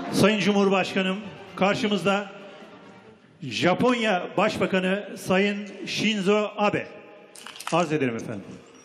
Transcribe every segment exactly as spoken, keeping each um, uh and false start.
Sayın Cumhurbaşkanım, karşımızda Japonya Başbakanı Sayın Shinzo Abe. Arz ederim efendim.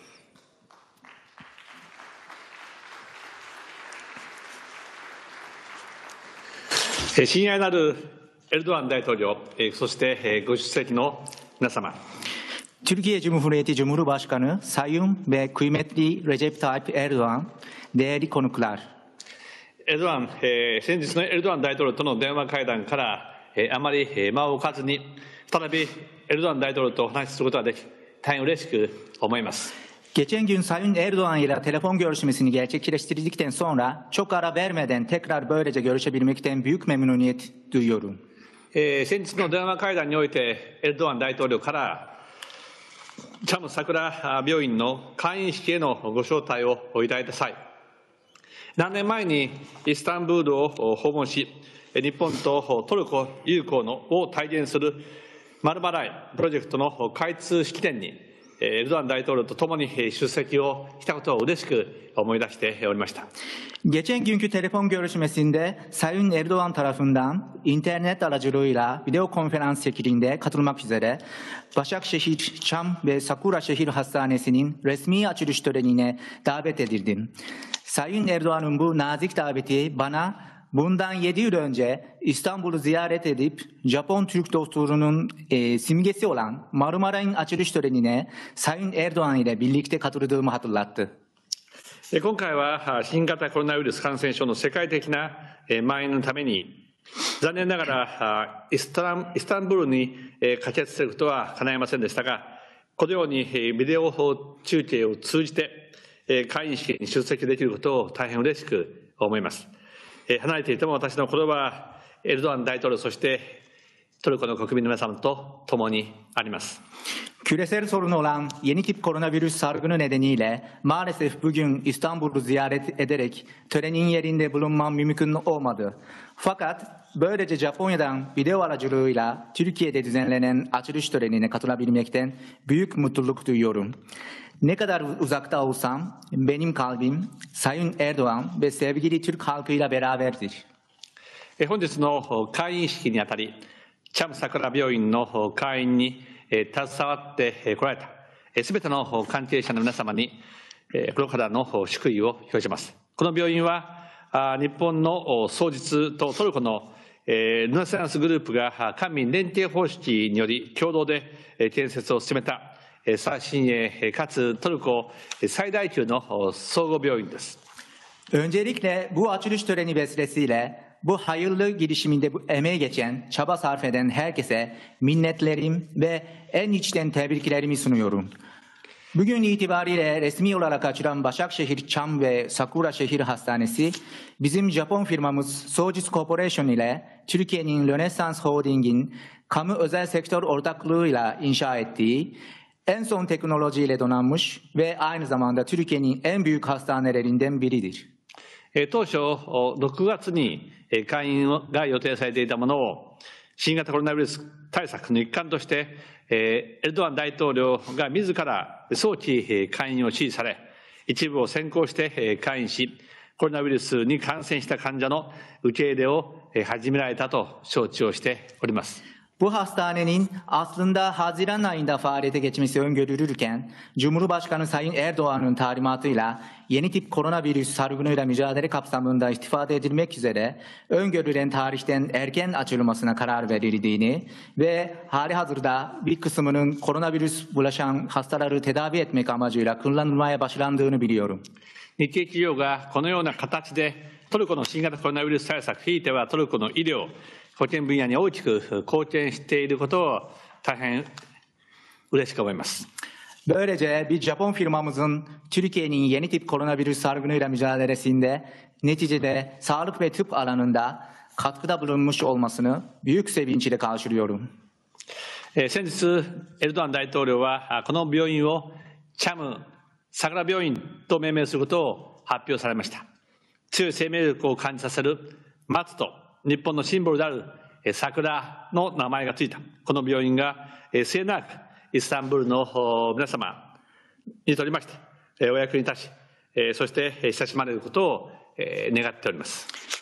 親愛なるエルドアン大統領、そしてご出席の皆様。 Türkiye Cumhuriyeti Cumhurbaşkanı Sayın ve kıymetli Recep Tayyip Erdoğan, değerli konuklar. エルドアン、えー、先日のエルドアン大統領との電話会談から、えー、あまり間を置かずに、再びエルドアン大統領とお話しすることができ、大変嬉しく思います。 Geçen gün Sayın Erdoğan ile telefon görüşmesini gerçekleştirdikten sonra çok ara vermeden tekrar böylece görüşebilmekten büyük memnuniyet duyuyorum. えー、先日の電話会談において、エルドアン大統領から、チャム桜病院の開院式へのご招待をいただいた際、何年前にイスタンブールを訪問し、日本とトルコ友好のを体現するマルマライプロジェクトの開通式典に、エルドアン大統領とともに出席をしたことを嬉しく思い出しておりました。 Geçen günkü telefon görüşmesinde Sayın Erdoğan tarafından internet aracılığıyla video konferans şeklinde katılmak üzere Başakşehir, Çam ve Sakura Şehir Hastanesi'nin resmi açılış törenine davet edildim. Sayın Erdoğan'ın bu nazik daveti bana bundan yedi yıl önce İstanbul'u ziyaret edip Japon Türk dostluğunun e, simgesi olan Marmaray'ın açılış törenine Sayın Erdoğan ile birlikte katıldığımı hatırlattı. 今回は新型コロナウイルス感染症の世界的な蔓延のために、残念ながらイスタン、イスタンブールに駆けつけることは叶いませんでしたが、このようにビデオ中継を通じて開院式に出席できることを大変嬉しく思います。離れていても私の心はエルドアン大統領、そしてトルコの国民の皆様と共にあります。 Küresel sorun olan yeni tip koronavirüs salgını nedeniyle maalesef bugün İstanbul'u ziyaret ederek törenin yerinde bulunmam mümkün olmadı. Fakat böylece Japonya'dan video aracılığıyla Türkiye'de düzenlenen açılış törenine katılabilmekten büyük mutluluk duyuyorum. Ne kadar uzakta olsam benim kalbim Sayın Erdoğan ve sevgili Türk halkıyla beraberdir. 本日の開院式にあたり、チャム桜病院の開院に携わってこられたすべての関係者の皆様に心からの祝意を表します。この病院は日本の双日とトルコのルネサンスグループが官民連携方式により共同で建設を進めた最新鋭かつトルコ最大級の総合病院です。 Öncelikle bu açılış töreni vesilesiyle bu hayırlı girişiminde emeği geçen, çaba sarf eden herkese minnetlerim ve en içten tebriklerimi sunuyorum. Bugün itibariyle resmi olarak açılan Başakşehir, Çam ve Sakura Şehir Hastanesi, bizim Japon firmamız Sojitz Corporation ile Türkiye'nin Rönesans Holding'in kamu özel sektör ortaklığıyla inşa ettiği en son teknolojiyle donanmış ve aynı zamanda Türkiye'nin en büyük hastanelerinden biridir. 当初、ろくがつに開院が予定されていたものを、新型コロナウイルス対策の一環として、エルドアン大統領が自ら早期開院を指示され、一部を先行して開院し、コロナウイルスに感染した患者の受け入れを始められたと承知をしております。 Bu hastanenin aslında Haziran ayında faaliyete geçmesi öngörülürken, Cumhurbaşkanı Sayın Erdoğan'ın talimatıyla yeni tip koronavirüs salgınıyla mücadele kapsamında istifade edilmek üzere öngörülen tarihten erken açılmasına karar verildiğini ve hali hazırda bir kısmının koronavirüs bulaşan hastaları tedavi etmek amacıyla kullanılmaya başlandığını biliyorum. 日系企業がこのような形でトルコの新型コロナウイルス対策、ひいてはトルコの医療、保健分野に大きく貢献していることを大変嬉しく思います。 Böylece bir Japon firmamızın Türkiye'nin yeni tip koronavirüs salgınıyla mücadelesinde neticede sağlık ve tıp alanında katkıda bulunmuş olmasını büyük sevinçle karşılıyorum. 先日、エルドアン大統領はこの病院をチャム桜病院と命名することを発表されました。強い生命力を感じさせる松と日本のシンボルである桜の名前がついたこの病院が末永くイスタンブールの皆様にとりましてお役に立ち、そして親しまれることを願っております。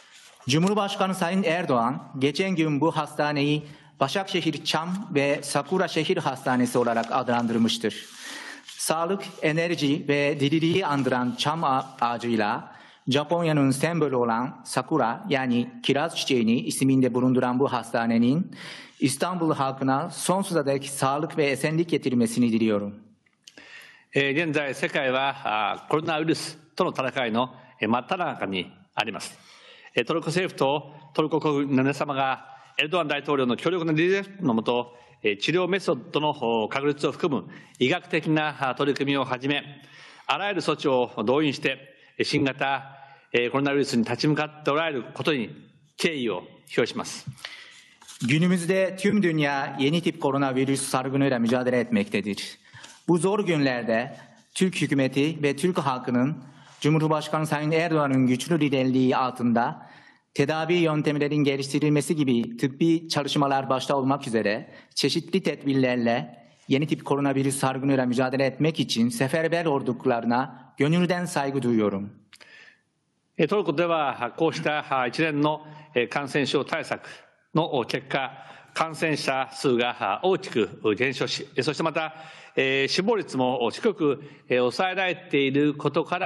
Cumhurbaşkanı Sayın Erdoğan geçen gün bu hastaneyi Başakşehir Çam ve Sakura Şehir Hastanesi olarak adlandırmıştır. Sağlık, enerji ve diriliği andıran çam ağacıyla Japonya'nın sembolü olan Sakura yani kiraz çiçeğini isminde bulunduran bu hastanenin İstanbul halkına sonsuza dek sağlık ve esenlik getirmesini diliyorum. 現在、世界はコロナウイルスとの戦いの真っ只中にあります。トルコ政府とトルコ国民の皆様がエルドアン大統領の強力なリーダーシップのもと、治療メソッドの確立を含む医学的な取り組みをはじめ、あらゆる措置を動員して、新型コロナウイルスに立ち向かっておられることに敬意を表します。 Günümüzde tüm dünya yeni tip koronavirüs salgınıyla mücadele etmektedir. Bu zor günlerde Türk hükümeti ve Türk halkının Cumhurbaşkanı Sayın Erdoğan'ın güçlü liderliği altında tedavi yöntemlerinin geliştirilmesi gibi tıbbi çalışmalar başta olmak üzere çeşitli tedbirlerle yeni tip koronavirüs salgınıyla mücadele etmek için seferber olduklarına gönülden saygı duyuyorum. トルコではこうした一連の感染症対策の結果、感染者数が大きく減少し、そしてまた死亡率も低く抑えられていることから、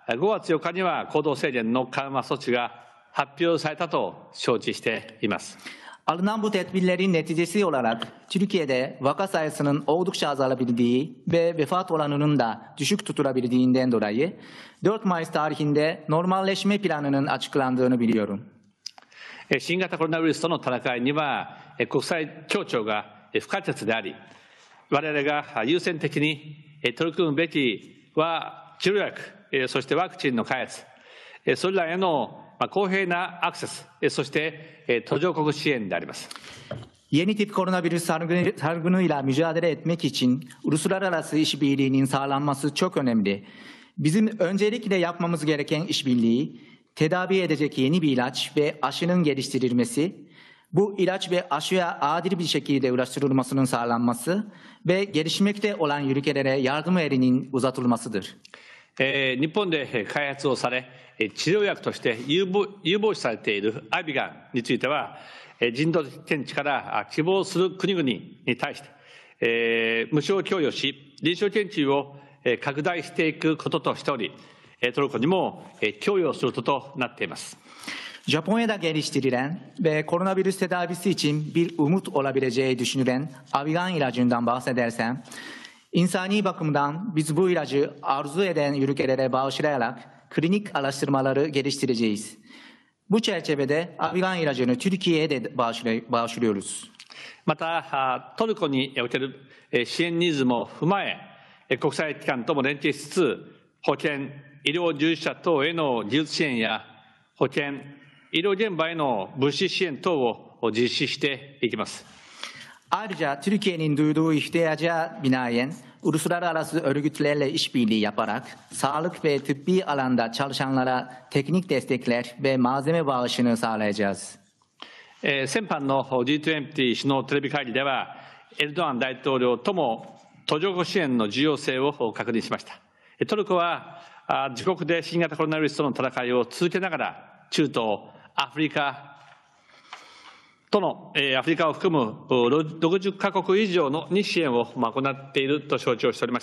ごがつよっかには行動制限の緩和措置が発表されたと承知しています。 Alınan bu tedbirlerin neticesi olarak Türkiye'de vaka sayısının oldukça azalabildiği ve vefat oranının da düşük tutulabildiğinden dolayı dört Mayıs tarihinde normalleşme planının açıklandığını biliyorum. 新型コロナウイルスとの戦いには国際協調が不可欠であり、我々が優先的に取り組むべきは治療薬、そしてワクチンの開発、それらへの公平なアクセス、そして途上国支援であります。 Yeni tip koronavirüs salgınıyla mücadele etmek için uluslararası işbirliğinin sağlanması çok önemli. Bizim öncelikle yapmamız gereken işbirliği, tedavi edecek yeni bir ilaç ve aşının geliştirilmesi, bu ilaç ve aşıya adil bir şekilde ulaştırılmasının sağlanması ve gelişmekte olan ülkelere yardım elinin uzatılmasıdır. 日本で開発をされ、治療薬として有望視されているアビガンについては、人道見地から希望する国々に対して、無償供与し、臨床研究を拡大していくこととしており、トルコにも供与することとなっています。 Japonya'da geliştirilen ve koronavirüs tedavisi için bir umut olabileceği düşünülen Avigan ilacından bahsedersem, insani bakımdan biz bu ilacı arzu eden ülkelere bağışlayarak klinik araştırmaları geliştireceğiz. Bu çerçevede Avigan ilacını Türkiye'ye de bağışlıyoruz. また、トルコにおける支援ニーズも踏まえ、国際機関とも連携しつつ、保健、医療従事者等への技術支援や保健、医療現場への物資支援等を実施していきます。 Ayrıca Türkiye'nin duyduğu ihtiyaca binaen uluslararası örgütlerle işbirliği yaparak sağlık ve tıbbi alanda çalışanlara teknik destekler ve malzeme bağışını sağlayacağız. 先般の ジーにじゅう 首脳テレビ会議では、エルドアン大統領とも途上国支援の重要性を確認しました。トルコは自国で新型コロナウイルスとの戦いを続けながら、中東、アフリカとの、アフリカを含むろくじゅっかこく以上のに支援を行っていると承知をしておりまして、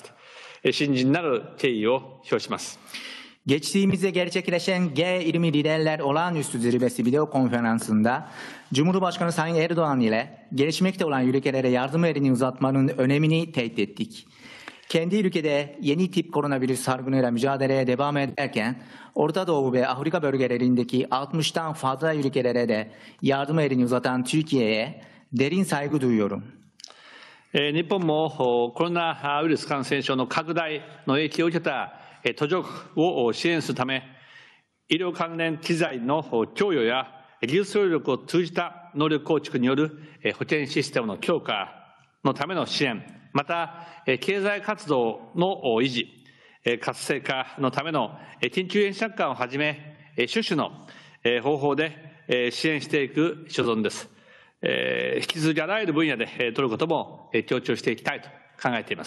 深甚なる敬意を表します。 Geçtiğimizde gerçekleşen G yirmi Liderler Olağanüstü Zirvesi video konferansında Cumhurbaşkanı Sayın Erdoğan ile gelişmekte olan ülkelere yardım elini uzatmanın önemini teyit ettik. Kendi ülkede yeni tip koronavirüs salgınıyla mücadeleye devam ederken Orta Doğu ve Afrika bölgelerindeki altmıştan fazla ülkelere de yardım elini uzatan Türkiye'ye derin saygı duyuyorum. 日本もコロナウイルス感染症の拡大の影響を受けた途上国を支援するため、医療関連機材の供与や技術協力を通じた能力構築による保健システムの強化のための支援、また経済活動の維持、活性化のための緊急援助款をはじめ、種々の方法で支援していく所存です。引き続きあらゆる分野でトルコとも協調していきたいと考えています。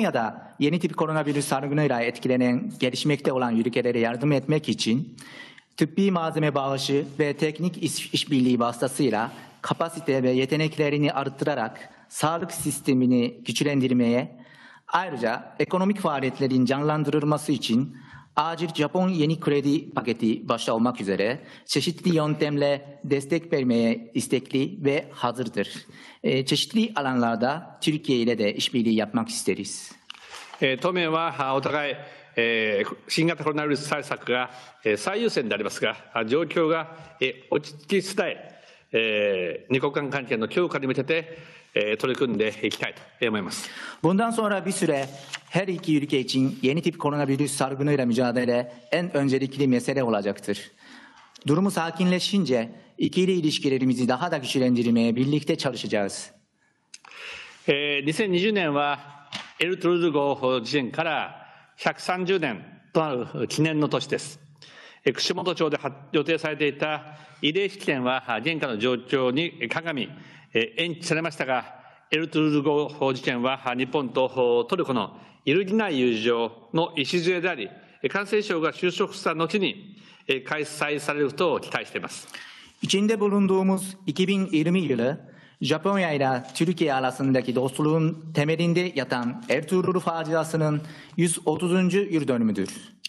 Japonya'da yeni tip koronavirüs salgınıyla etkilenen gelişmekte olan ülkelere yardım etmek için tıbbi malzeme bağışı ve teknik iş- işbirliği vasıtasıyla kapasite ve yeteneklerini arttırarak sağlık sistemini güçlendirmeye, ayrıca ekonomik faaliyetlerin canlandırılması için acil Japon yeni kredi paketi başta olmak üzere çeşitli yöntemle destek vermeye istekli ve hazırdır. Ee, çeşitli alanlarda Türkiye ile de işbirliği yapmak isteriz. えー当面はあお互い、えー新型コロナウイルス対策が、えー最優先でありますが、あ状況が、えー落ち着き次第、えー二国間関係の強化に向けて、えー取り組んでいきたいと思います。 Bundan sonra bir süre her iki ülke için yeni tip koronavirüs salgınıyla mücadele en öncelikli mesele olacaktır. Durumu sakinleşince ikili ilişkilerimizi daha da güçlendirmeye birlikte çalışacağız. えーにせんにじゅうねんはエルトゥールル号事件からひゃくさんじゅうねんとなる記念の年です。えー串本町では予定されていた慰霊式典は現下の状況に鑑み、えー延期されましたが、エルトゥールル号事件は日本とトルコの揺るぎない友情の礎であり、感染症が収束した後にえー開催されることを期待しています。 İçinde bulunduğumuz iki bin yirmi yılı Japonya ile Türkiye arasındaki dostluğun temelinde yatan Ertuğrul faciasının yüz otuzuncu yıl dönümüdür.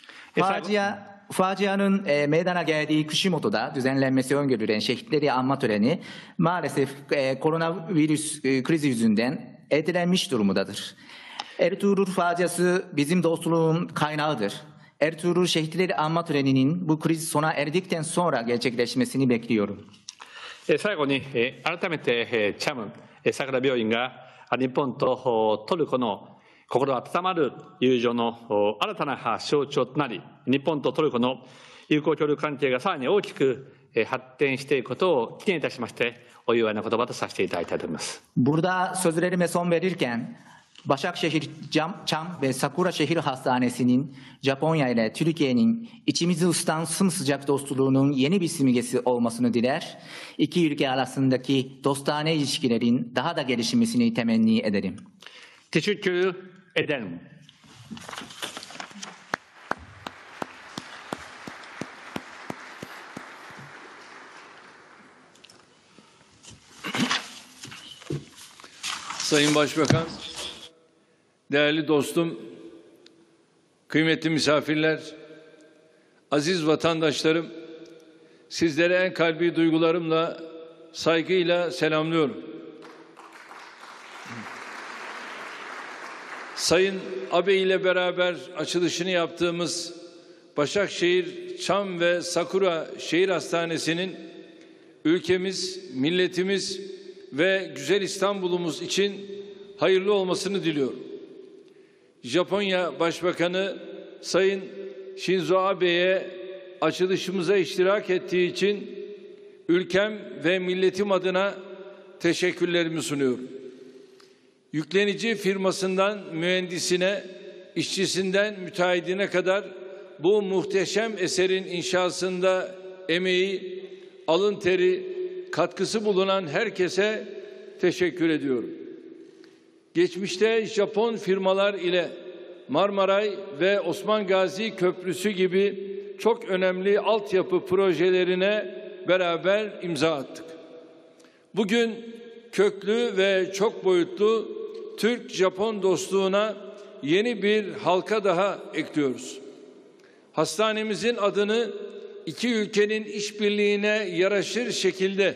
Facia, facianın e, meydana geldiği Kuşimoto'da düzenlenmesi öngörülen şehitleri anma töreni maalesef e, koronavirüs e, krizi yüzünden ertelenmiş durumdadır. Ertuğrul faciası bizim dostluğun kaynağıdır. Ertuğrul şehitleri anma töreninin bu kriz sona erdikten sonra gerçekleşmesini bekliyorum. えー最後に、えー改めて、えーチャムえー桜病院があ日本とおトルコの心温まる友情のお新たなは象徴となり、日本とトルコの友好協力関係がさらに大きくえー発展していくことを記念いたしまして、お祝いの言葉とさせていただきたいと思います。 Burada sözlerime son verirken Başakşehir Cam, Çam ve Sakura Şehir Hastanesi'nin Japonya ile Türkiye'nin içimizi ısıtan sımsıcak dostluğunun yeni bir simgesi olmasını diler. İki ülke arasındaki dostane ilişkilerin daha da gelişmesini temenni ederim. Teşekkür ederim. Sayın Başbakan, değerli dostum, kıymetli misafirler, aziz vatandaşlarım, sizlere en kalbi duygularımla, saygıyla selamlıyorum. Sayın Abe ile beraber açılışını yaptığımız Başakşehir, Çam ve Sakura Şehir Hastanesi'nin ülkemiz, milletimiz ve güzel İstanbul'umuz için hayırlı olmasını diliyorum. Japonya Başbakanı Sayın Shinzo Abe'ye açılışımıza iştirak ettiği için ülkem ve milletim adına teşekkürlerimi sunuyorum. Yüklenici firmasından mühendisine, işçisinden müteahhidine kadar bu muhteşem eserin inşasında emeği, alın teri, katkısı bulunan herkese teşekkür ediyorum. Geçmişte Japon firmalar ile Marmaray ve Osman Gazi Köprüsü gibi çok önemli altyapı projelerine beraber imza attık. Bugün köklü ve çok boyutlu Türk-Japon dostluğuna yeni bir halka daha ekliyoruz. Hastanemizin adını iki ülkenin işbirliğine yaraşır şekilde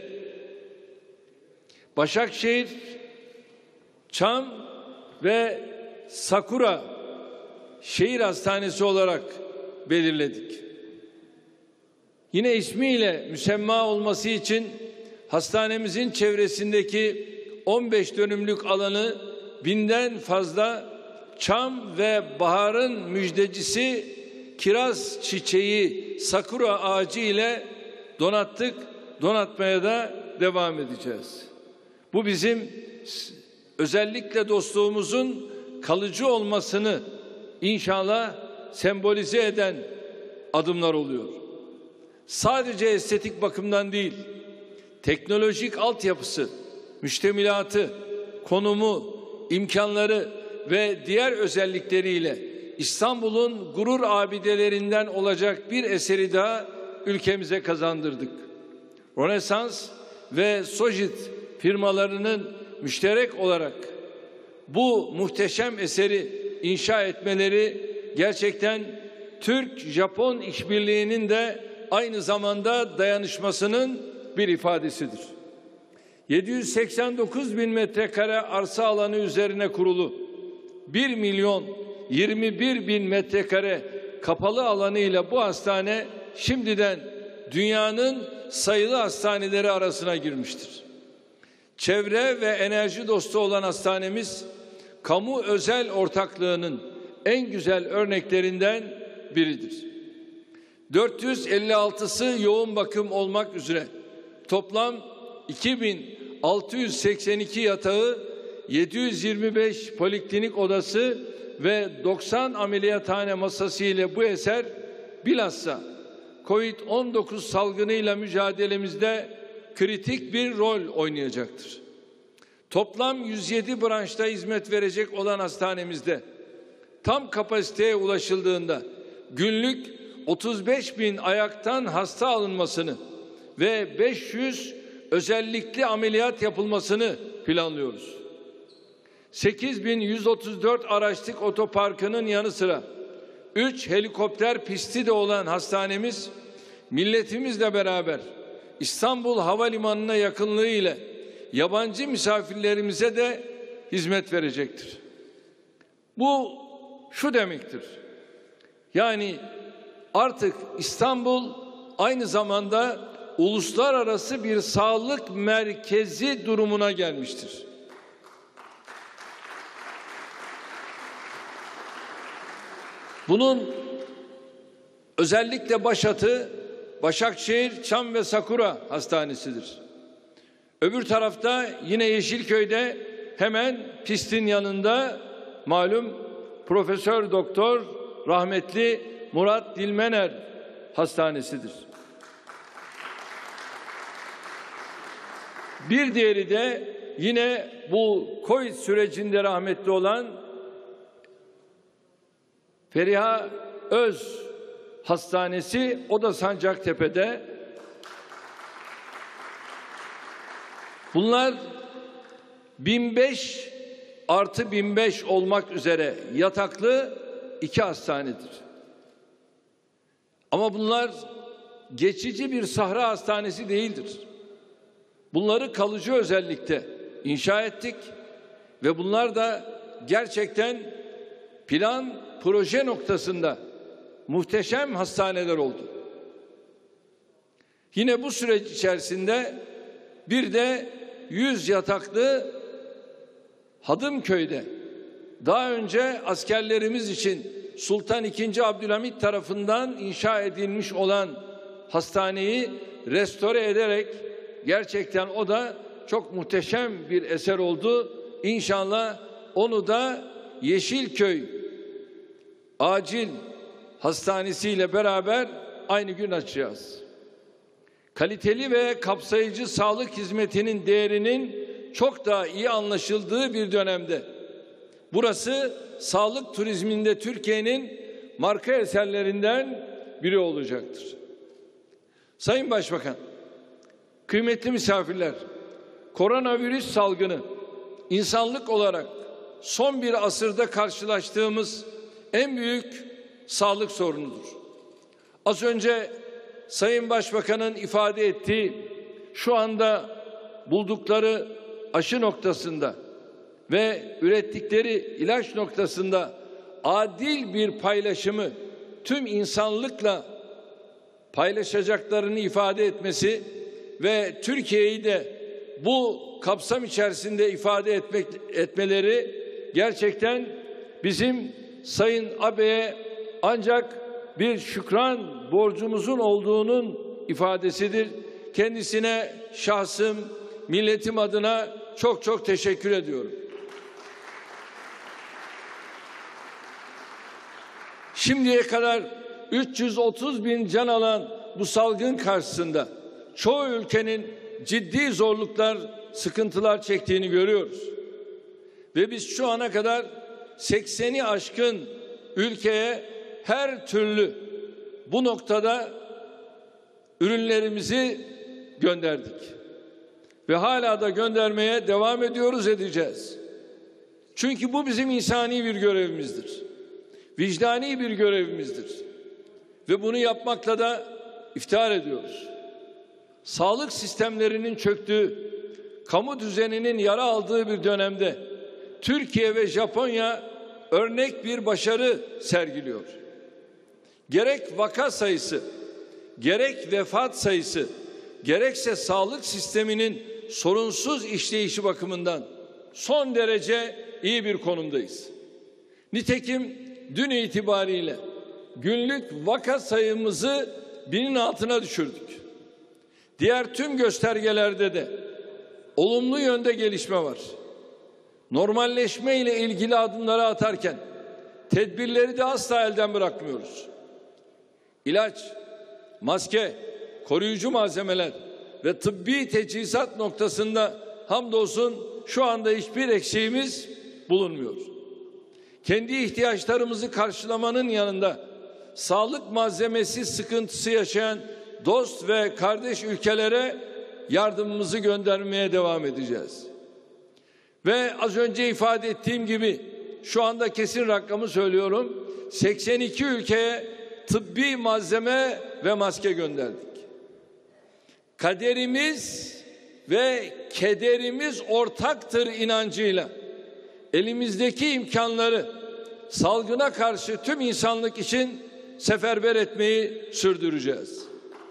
Başakşehir, Çam ve Sakura Şehir Hastanesi olarak belirledik. Yine ismiyle müsemma olması için hastanemizin çevresindeki on beş dönümlük alanı binden fazla çam ve baharın müjdecisi kiraz çiçeği sakura ağacı ile donattık, donatmaya da devam edeceğiz. Bu bizim özellikle dostluğumuzun kalıcı olmasını inşallah sembolize eden adımlar oluyor. Sadece estetik bakımdan değil, teknolojik altyapısı, müştemilatı, konumu, imkanları ve diğer özellikleriyle İstanbul'un gurur abidelerinden olacak bir eseri daha ülkemize kazandırdık. Rönesans ve Sojit firmalarının müşterek olarak bu muhteşem eseri inşa etmeleri gerçekten Türk-Japon işbirliğinin de aynı zamanda dayanışmasının bir ifadesidir. yedi yüz seksen dokuz bin metrekare arsa alanı üzerine kurulu bir milyon yirmi bir bin metrekare kapalı alanıyla bu hastane şimdiden dünyanın sayılı hastaneleri arasına girmiştir. Çevre ve enerji dostu olan hastanemiz, kamu özel ortaklığının en güzel örneklerinden biridir. dört yüz elli altısı yoğun bakım olmak üzere toplam iki bin altı yüz seksen iki yatağı, yedi yüz yirmi beş poliklinik odası ve doksan ameliyathane masası ile bu eser bilhassa kovid on dokuz salgınıyla mücadelemizde kritik bir rol oynayacaktır. Toplam yüz yedi branşta hizmet verecek olan hastanemizde tam kapasiteye ulaşıldığında günlük otuz beş bin ayaktan hasta alınmasını ve beş yüz özellikli ameliyat yapılmasını planlıyoruz. sekiz bin yüz otuz dört araçlık otoparkının yanı sıra üç helikopter pisti de olan hastanemiz milletimizle beraber İstanbul Havalimanı'na yakınlığı ile yabancı misafirlerimize de hizmet verecektir. Bu şu demektir. Yani artık İstanbul aynı zamanda uluslararası bir sağlık merkezi durumuna gelmiştir. Bunun özellikle başatı Başakşehir, Çam ve Sakura Hastanesi'dir. Öbür tarafta yine Yeşilköy'de hemen pistin yanında malum Profesör Doktor rahmetli Murat Dilmener Hastanesi'dir. Bir diğeri de yine bu Covid sürecinde rahmetli olan Feriha Öz Hastanesi, o da Sancaktepe'de. Bunlar bin beş artı bin beş olmak üzere yataklı iki hastanedir. Ama bunlar geçici bir sahra hastanesi değildir. Bunları kalıcı özellikte inşa ettik ve bunlar da gerçekten plan, proje noktasında muhteşem hastaneler oldu. Yine bu süreç içerisinde bir de yüz yataklı Hadımköy'de daha önce askerlerimiz için Sultan ikinci. Abdülhamit tarafından inşa edilmiş olan hastaneyi restore ederek gerçekten o da çok muhteşem bir eser oldu. İnşallah onu da Yeşilköy Acil Hastanesi ile beraber aynı gün açacağız. Kaliteli ve kapsayıcı sağlık hizmetinin değerinin çok daha iyi anlaşıldığı bir dönemde burası sağlık turizminde Türkiye'nin marka eserlerinden biri olacaktır. Sayın Başbakan, kıymetli misafirler, koronavirüs salgını insanlık olarak son bir asırda karşılaştığımız en büyük sağlık sorunudur. Az önce Sayın Başbakan'ın ifade ettiği şu anda buldukları aşı noktasında ve ürettikleri ilaç noktasında adil bir paylaşımı tüm insanlıkla paylaşacaklarını ifade etmesi ve Türkiye'yi de bu kapsam içerisinde ifade etmek, etmeleri gerçekten bizim Sayın Abe'ye ancak bir şükran borcumuzun olduğunun ifadesidir. Kendisine şahsım, milletim adına çok çok teşekkür ediyorum. Şimdiye kadar üç yüz otuz bin can alan bu salgın karşısında çoğu ülkenin ciddi zorluklar, sıkıntılar çektiğini görüyoruz. Ve biz şu ana kadar sekseni aşkın ülkeye her türlü bu noktada ürünlerimizi gönderdik. Ve hala da göndermeye devam ediyoruz, edeceğiz. Çünkü bu bizim insani bir görevimizdir. Vicdani bir görevimizdir. Ve bunu yapmakla da iftihar ediyoruz. Sağlık sistemlerinin çöktüğü, kamu düzeninin yara aldığı bir dönemde Türkiye ve Japonya örnek bir başarı sergiliyor. Gerek vaka sayısı, gerek vefat sayısı, gerekse sağlık sisteminin sorunsuz işleyişi bakımından son derece iyi bir konumdayız. Nitekim dün itibariyle günlük vaka sayımızı binin altına düşürdük. Diğer tüm göstergelerde de olumlu yönde gelişme var. Normalleşme ile ilgili adımları atarken tedbirleri de asla elden bırakmıyoruz. İlaç, maske, koruyucu malzemeler ve tıbbi teçhizat noktasında hamdolsun şu anda hiçbir eksiğimiz bulunmuyor. Kendi ihtiyaçlarımızı karşılamanın yanında sağlık malzemesi sıkıntısı yaşayan dost ve kardeş ülkelere yardımımızı göndermeye devam edeceğiz. Ve az önce ifade ettiğim gibi şu anda kesin rakamı söylüyorum. seksen iki ülkeye tıbbi malzeme ve maske gönderdik. Kaderimiz ve kederimiz ortaktır inancıyla elimizdeki imkanları salgına karşı tüm insanlık için seferber etmeyi sürdüreceğiz.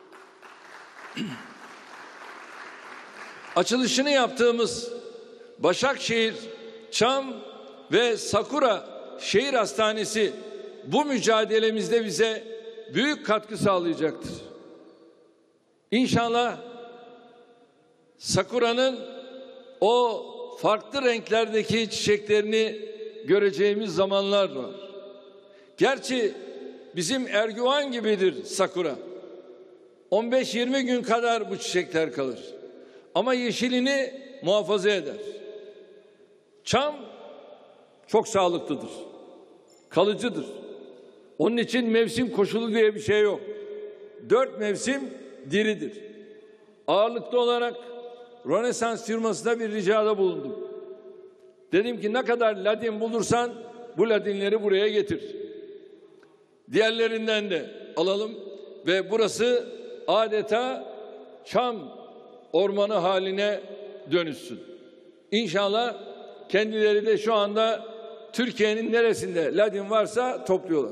Açılışını yaptığımız Başakşehir, Çam ve Sakura Şehir Hastanesi bu mücadelemizde bize büyük katkı sağlayacaktır. İnşallah Sakura'nın o farklı renklerdeki çiçeklerini göreceğimiz zamanlar var. Gerçi bizim Erguvan gibidir Sakura. on beş yirmi gün kadar bu çiçekler kalır. Ama yeşilini muhafaza eder. Çam çok sağlıklıdır. Kalıcıdır. Onun için mevsim koşulu diye bir şey yok. Dört mevsim diridir. Ağırlıklı olarak Rönesans firmasına bir ricada bulundum. Dedim ki ne kadar ladin bulursan bu ladinleri buraya getir. Diğerlerinden de alalım ve burası adeta çam ormanı haline dönüşsün. İnşallah kendileri de şu anda Türkiye'nin neresinde ladin varsa topluyorlar.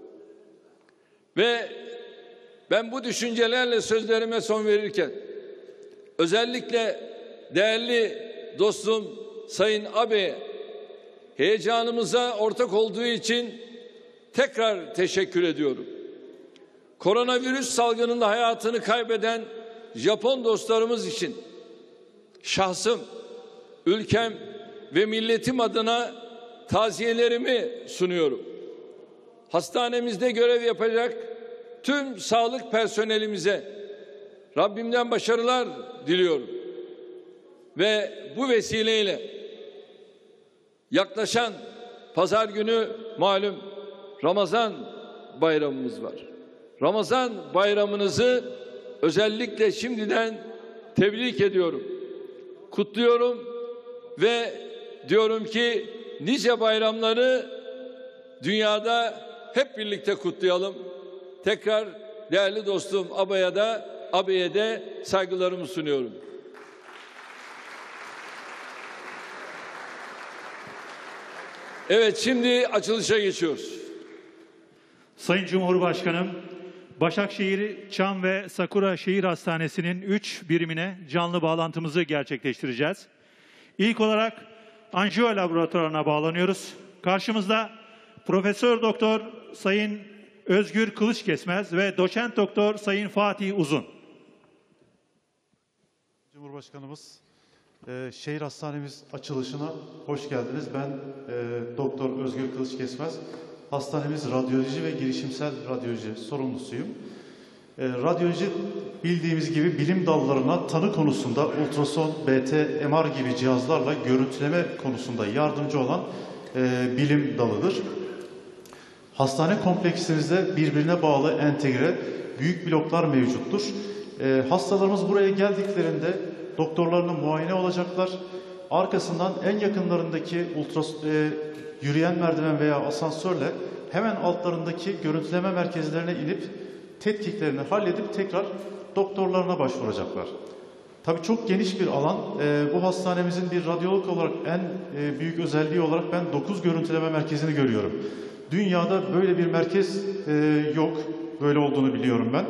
Ve ben bu düşüncelerle sözlerime son verirken özellikle değerli dostum Sayın Abe'ye heyecanımıza ortak olduğu için tekrar teşekkür ediyorum. Koronavirüs salgınında hayatını kaybeden Japon dostlarımız için şahsım, ülkem ve milletim adına taziyelerimi sunuyorum. Hastanemizde görev yapacak tüm sağlık personelimize Rabbimden başarılar diliyorum. Ve bu vesileyle yaklaşan pazar günü malum Ramazan bayramımız var. Ramazan bayramınızı özellikle şimdiden tebrik ediyorum. Kutluyorum ve diyorum ki nice bayramları dünyada hep birlikte kutlayalım. Tekrar değerli dostum Abe'ye de, Abe'ye de saygılarımı sunuyorum. Evet, şimdi açılışa geçiyoruz. Sayın Cumhurbaşkanım, Başakşehir, Çam ve Sakura Şehir Hastanesi'nin üç birimine canlı bağlantımızı gerçekleştireceğiz. İlk olarak anjiyo laboratuvarına bağlanıyoruz. Karşımızda Profesör Doktor Sayın Özgür Kılıçkesmez ve Doçent Doktor Sayın Fatih Uzun. Cumhurbaşkanımız, e, şehir hastanemiz açılışına hoş geldiniz. Ben e, Doktor Özgür Kılıçkesmez. Hastanemiz radyoloji ve girişimsel radyoloji sorumlusuyum. E, radyoloji bildiğimiz gibi bilim dallarına tanı konusunda ultrason, B T, M R gibi cihazlarla görüntüleme konusunda yardımcı olan e, bilim dalıdır. Hastane kompleksimizde birbirine bağlı entegre büyük bloklar mevcuttur. E, hastalarımız buraya geldiklerinde doktorlarına muayene olacaklar. Arkasından en yakınlarındaki ultras e, yürüyen merdiven veya asansörle hemen altlarındaki görüntüleme merkezlerine inip tetkiklerini halledip tekrar doktorlarına başvuracaklar. Tabii çok geniş bir alan. E, bu hastanemizin bir radyolog olarak en e, büyük özelliği olarak ben dokuz görüntüleme merkezini görüyorum. Dünyada böyle bir merkez e, yok. Böyle olduğunu biliyorum ben.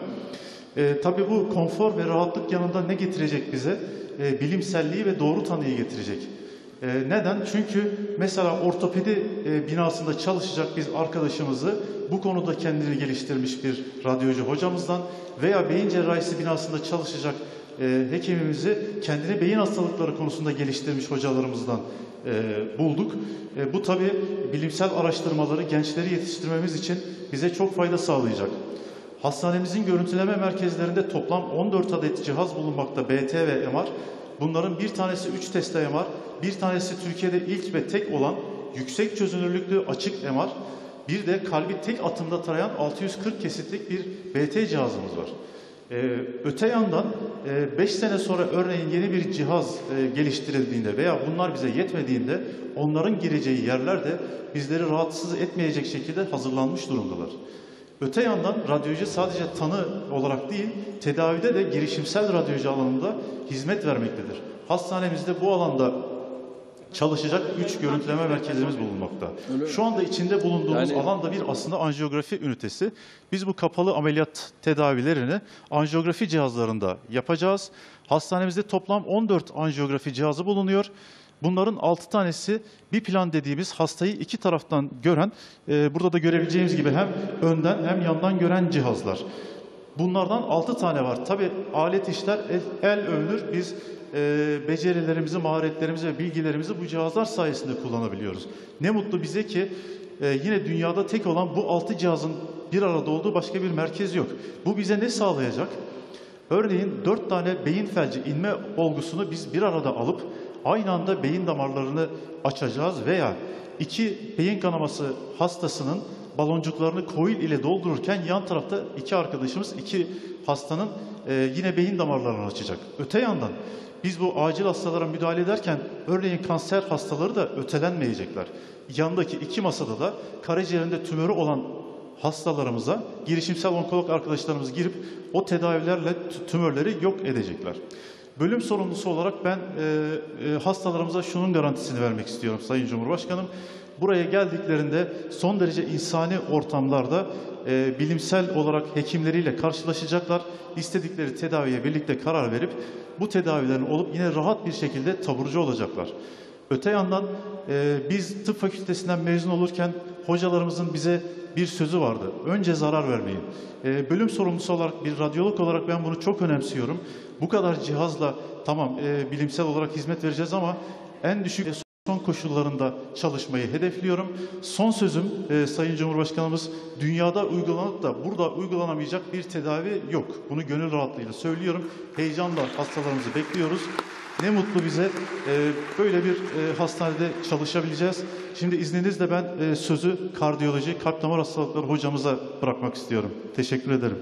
E, tabii bu konfor ve rahatlık yanında ne getirecek bize? E, bilimselliği ve doğru tanıyı getirecek. E, neden? Çünkü mesela ortopedi e, binasında çalışacak biz arkadaşımızı bu konuda kendini geliştirmiş bir radyoloji hocamızdan veya beyin cerrahisi binasında çalışacak e, hekimimizi kendini beyin hastalıkları konusunda geliştirmiş hocalarımızdan e, bulduk. E, bu tabii bilimsel araştırmaları gençleri yetiştirmemiz için bize çok fayda sağlayacak. Hastanemizin görüntüleme merkezlerinde toplam on dört adet cihaz bulunmakta, B T ve M R. Bunların bir tanesi üç testte M R, bir tanesi Türkiye'de ilk ve tek olan yüksek çözünürlüklü açık M R, bir de kalbi tek atımda tarayan altı yüz kırk kesitlik bir B T cihazımız var. Ee, öte yandan beş e, sene sonra örneğin yeni bir cihaz e, geliştirildiğinde veya bunlar bize yetmediğinde onların gireceği yerler de bizleri rahatsız etmeyecek şekilde hazırlanmış durumdalar. Öte yandan radyoloji sadece tanı olarak değil, tedavide de girişimsel radyoloji alanında hizmet vermektedir. Hastanemizde bu alanda çalışacak üç görüntüleme merkezimiz bulunmakta. Şu anda içinde bulunduğumuz yani... alanda bir aslında anjiyografi ünitesi. Biz bu kapalı ameliyat tedavilerini anjiyografi cihazlarında yapacağız. Hastanemizde toplam on dört anjiyografi cihazı bulunuyor. Bunların altı tanesi bir plan dediğimiz hastayı iki taraftan gören, e, burada da görebileceğimiz gibi hem önden hem yandan gören cihazlar. Bunlardan altı tane var. Tabii alet işler el, el övünür. Biz e, becerilerimizi, maharetlerimizi ve bilgilerimizi bu cihazlar sayesinde kullanabiliyoruz. Ne mutlu bize ki e, yine dünyada tek olan bu altı cihazın bir arada olduğu başka bir merkez yok. Bu bize ne sağlayacak? Örneğin dört tane beyin felci inme olgusunu biz bir arada alıp aynı anda beyin damarlarını açacağız veya iki beyin kanaması hastasının baloncuklarını koil ile doldururken yan tarafta iki arkadaşımız iki hastanın e, yine beyin damarlarını açacak. Öte yandan biz bu acil hastalara müdahale ederken örneğin kanser hastaları da ötelenmeyecekler. Yandaki iki masada da karaciğerinde tümörü olan hastalarımıza girişimsel onkolog arkadaşlarımız girip o tedavilerle tümörleri yok edecekler. Bölüm sorumlusu olarak ben e, e, hastalarımıza şunun garantisini vermek istiyorum Sayın Cumhurbaşkanım. Buraya geldiklerinde son derece insani ortamlarda e, bilimsel olarak hekimleriyle karşılaşacaklar. İstedikleri tedaviye birlikte karar verip bu tedavilerin olup yine rahat bir şekilde taburcu olacaklar. Öte yandan e, biz tıp fakültesinden mezun olurken hocalarımızın bize bir sözü vardı. Önce zarar vermeyin. E, bölüm sorumlusu olarak bir radyolog olarak ben bunu çok önemsiyorum. Bu kadar cihazla tamam e, bilimsel olarak hizmet vereceğiz ama en düşük son koşullarında çalışmayı hedefliyorum. Son sözüm e, Sayın Cumhurbaşkanımız, dünyada uygulanıp da burada uygulanamayacak bir tedavi yok. Bunu gönül rahatlığıyla söylüyorum. Heyecanla hastalarımızı bekliyoruz. Ne mutlu bize e, böyle bir e, hastanede çalışabileceğiz. Şimdi izninizle ben e, sözü kardiyoloji, kalp damar hastalıkları hocamıza bırakmak istiyorum. Teşekkür ederim.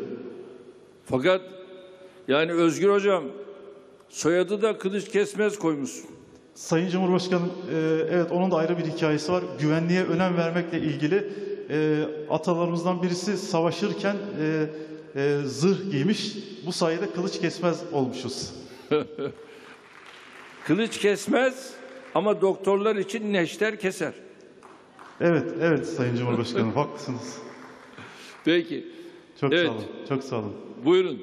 Fakat yani Özgür Hocam soyadı da Kılıç Kesmez koymuşsun. Sayın Cumhurbaşkanım, e, evet onun da ayrı bir hikayesi var. Güvenliğe önem vermekle ilgili e, atalarımızdan birisi savaşırken e, e, zırh giymiş. Bu sayede kılıç kesmez olmuşuz. Kılıç kesmez ama doktorlar için neşter keser. Evet, evet Sayın Cumhurbaşkanım haklısınız. Peki. Çok Evet. sağ olun, çok sağ olun. Buyurun.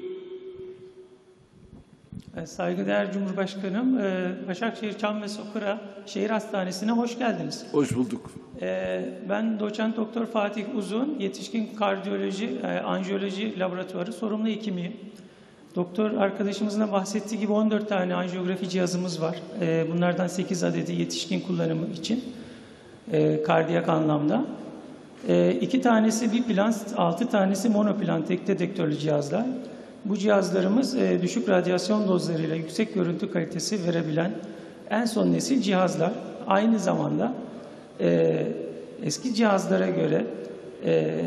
Saygıdeğer Cumhurbaşkanım, Başakşehir Çam ve Sakura Şehir Hastanesi'ne hoş geldiniz. Hoş bulduk. Ben doçent doktor Fatih Uzun, yetişkin kardiyoloji, anjiyoloji laboratuvarı sorumlu hekimiyim. Doktor arkadaşımızın da bahsettiği gibi on dört tane anjiyografi cihazımız var. Bunlardan sekiz adedi yetişkin kullanımı için, kardiyak anlamda. İki tanesi biplan, altı tanesi monoplan tek detektörlü cihazlar. Bu cihazlarımız e, düşük radyasyon dozlarıyla yüksek görüntü kalitesi verebilen en son nesil cihazlar. Aynı zamanda e, eski cihazlara göre e,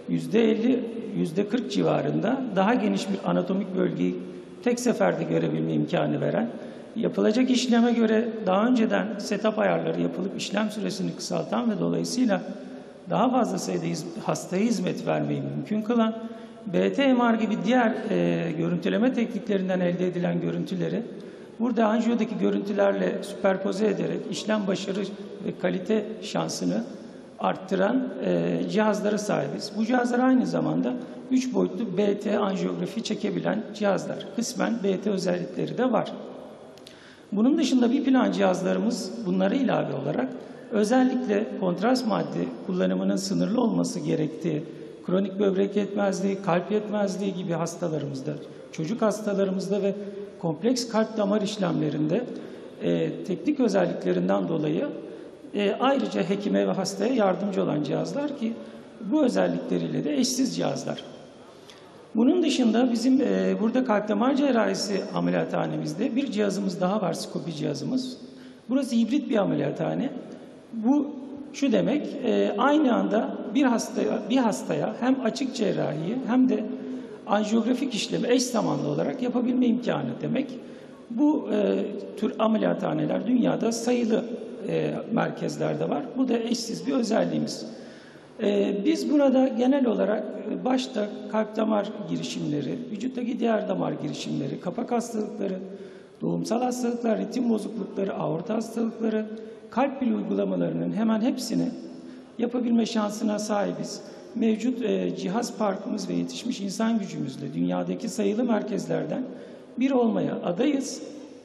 yüzde elli, yüzde kırk civarında daha geniş bir anatomik bölgeyi tek seferde görebilme imkanı veren, yapılacak işleme göre daha önceden setup ayarları yapılıp işlem süresini kısaltan ve dolayısıyla daha fazla sayıda hastaya hizmet vermeyi mümkün kılan, B T M R gibi diğer e, görüntüleme tekniklerinden elde edilen görüntüleri burada anjiyodaki görüntülerle süperpoze ederek işlem başarı ve kalite şansını arttıran e, cihazlara sahibiz. Bu cihazlar aynı zamanda üç boyutlu B T anjiyografi çekebilen cihazlar. Kısmen B T özellikleri de var. Bunun dışında bir plan cihazlarımız bunlara ilave olarak özellikle kontrast madde kullanımının sınırlı olması gerektiği, kronik böbrek yetmezliği, kalp yetmezliği gibi hastalarımızda, çocuk hastalarımızda ve kompleks kalp damar işlemlerinde e, teknik özelliklerinden dolayı e, ayrıca hekime ve hastaya yardımcı olan cihazlar ki bu özellikleriyle de eşsiz cihazlar. Bunun dışında bizim e, burada kalp damar cerrahisi ameliyathanemizde bir cihazımız daha var, skopi cihazımız. Burası hibrit bir ameliyathane. Bu şu demek, e, aynı anda bir hastaya, bir hastaya hem açık cerrahiyi hem de anjiyografik işlemi eş zamanlı olarak yapabilme imkanı demek. Bu e, tür ameliyathaneler dünyada sayılı e, merkezlerde var. Bu da eşsiz bir özelliğimiz. E, biz burada genel olarak başta kalp damar girişimleri, vücuttaki diğer damar girişimleri, kapak hastalıkları, doğumsal hastalıklar, ritim bozuklukları, aorta hastalıkları, kalp pil uygulamalarının hemen hepsini yapabilme şansına sahibiz. Mevcut e, cihaz parkımız ve yetişmiş insan gücümüzle dünyadaki sayılı merkezlerden biri olmaya adayız.